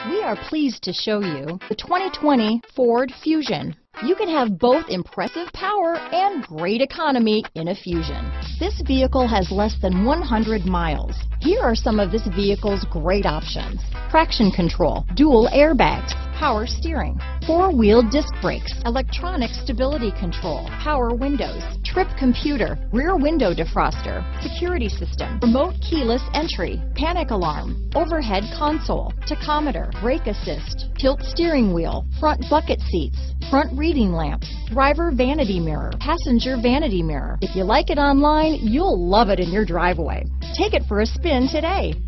We are pleased to show you the 2020 Ford Fusion. You can have both impressive power and great economy in a Fusion. This vehicle has less than 100 miles. Here are some of this vehicle's great options: traction control, dual airbags, power steering, four-wheel disc brakes, electronic stability control, power windows, trip computer, rear window defroster, security system, remote keyless entry, panic alarm, overhead console, tachometer, brake assist, tilt steering wheel, front bucket seats, front reading lamps, driver vanity mirror, passenger vanity mirror. If you like it online, you'll love it in your driveway. Take it for a spin today.